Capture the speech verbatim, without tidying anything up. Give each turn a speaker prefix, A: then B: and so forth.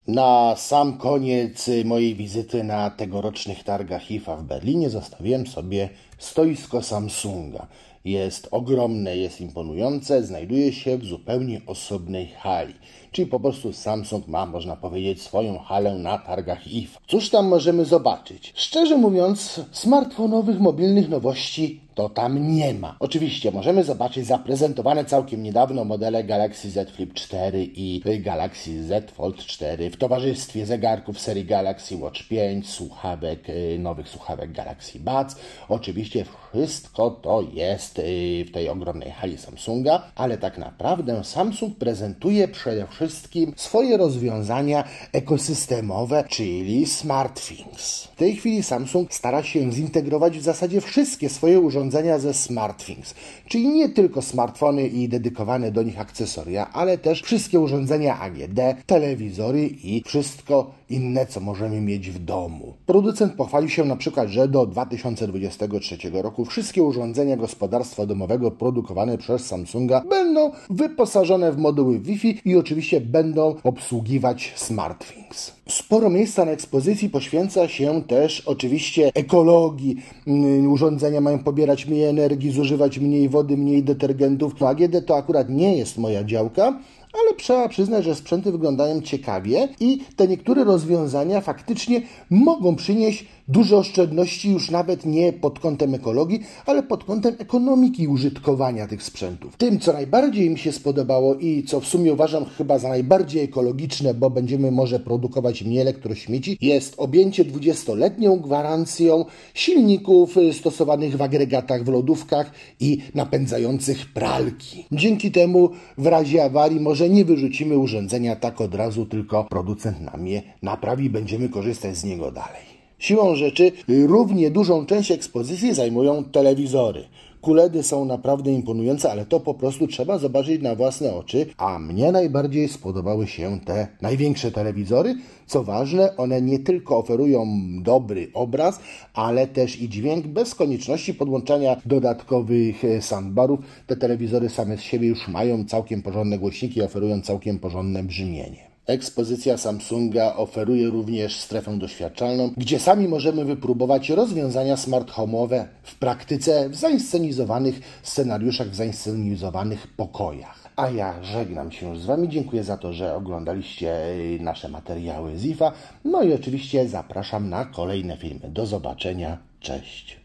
A: Na sam koniec mojej wizyty na tegorocznych targach I F A w Berlinie zostawiłem sobie stoisko Samsunga. Jest ogromne, jest imponujące, znajduje się w zupełnie osobnej hali. Czyli po prostu Samsung ma, można powiedzieć, swoją halę na targach I F A. Cóż tam możemy zobaczyć? Szczerze mówiąc, smartfonowych, mobilnych nowości to tam nie ma. Oczywiście możemy zobaczyć zaprezentowane całkiem niedawno modele Galaxy Z Flip cztery i Galaxy Z Fold cztery w towarzystwie zegarków serii Galaxy Watch pięć, słuchawek, nowych słuchawek Galaxy Buds. Oczywiście wszystko to jest w tej ogromnej hali Samsunga, ale tak naprawdę Samsung prezentuje przede wszystkim swoje rozwiązania ekosystemowe, czyli SmartThings. W tej chwili Samsung stara się zintegrować w zasadzie wszystkie swoje urządzenia ze SmartThings, czyli nie tylko smartfony i dedykowane do nich akcesoria, ale też wszystkie urządzenia A G D, telewizory i wszystko inne, co możemy mieć w domu. Producent pochwalił się na przykład, że do dwa tysiące dwudziestego trzeciego roku wszystkie urządzenia gospodarstwa domowego produkowane przez Samsunga będą wyposażone w moduły Wi-Fi i oczywiście będą obsługiwać SmartThings. Sporo miejsca na ekspozycji poświęca się też oczywiście ekologii. Urządzenia mają pobierać mniej energii, zużywać mniej wody, mniej detergentów. No A G D to akurat nie jest moja działka, ale trzeba przyznać, że sprzęty wyglądają ciekawie i te niektóre rozwiązania faktycznie mogą przynieść duże oszczędności już nawet nie pod kątem ekologii, ale pod kątem ekonomiki użytkowania tych sprzętów. Tym, co najbardziej mi się spodobało i co w sumie uważam chyba za najbardziej ekologiczne, bo będziemy może produkować mniej elektrośmieci, jest objęcie dwudziestoletnią gwarancją silników stosowanych w agregatach w lodówkach i napędzających pralki. Dzięki temu w razie awarii może nie wyrzucimy urządzenia tak od razu, tylko producent nam je naprawi i będziemy korzystać z niego dalej. Siłą rzeczy równie dużą część ekspozycji zajmują telewizory. Q L E D y są naprawdę imponujące, ale to po prostu trzeba zobaczyć na własne oczy, a mnie najbardziej spodobały się te największe telewizory. Co ważne, one nie tylko oferują dobry obraz, ale też i dźwięk bez konieczności podłączania dodatkowych soundbarów. Te telewizory same z siebie już mają całkiem porządne głośniki i oferują całkiem porządne brzmienie. Ekspozycja Samsunga oferuje również strefę doświadczalną, gdzie sami możemy wypróbować rozwiązania smart home'owe w praktyce w zainscenizowanych scenariuszach, w zainscenizowanych pokojach. A ja żegnam się z Wami, dziękuję za to, że oglądaliście nasze materiały z I F A, no i oczywiście zapraszam na kolejne filmy. Do zobaczenia, cześć!